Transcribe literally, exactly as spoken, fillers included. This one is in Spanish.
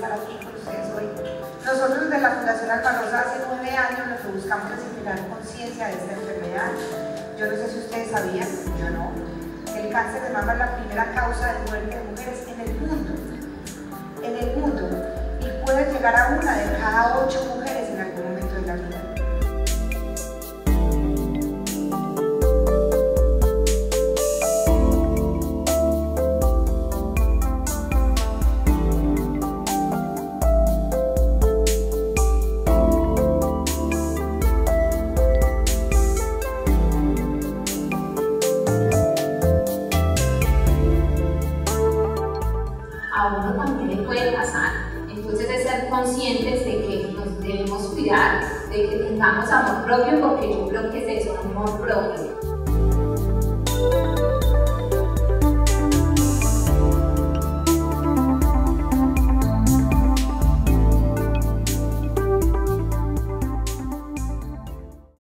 estar aquí con ustedes hoy. Nosotros desde la Fundación Alma Rosa hace nueve años lo que buscamos es generar conciencia de esta enfermedad. Yo no sé si ustedes sabían, yo no, que el cáncer de mama es la primera causa de muerte de mujeres en el mundo, en el mundo, y puede llegar a una de cada ocho mujeres en algún momento de la vida. A uno también le puede pasar, entonces es ser conscientes de que nos debemos cuidar, de que tengamos amor propio, porque yo creo que es eso, amor propio.